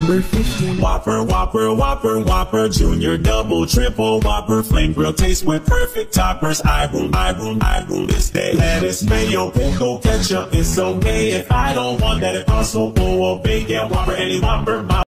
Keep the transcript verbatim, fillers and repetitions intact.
Number fifteen. Whopper, Whopper, Whopper, Whopper, Junior, Double, Triple, Whopper, Flame Grill taste with perfect toppers. I rule, I rule, I rule this day. Lettuce, mayo, pickle, ketchup, it's okay. If I don't want that, it also will obey. Yeah, Whopper, any Whopper, my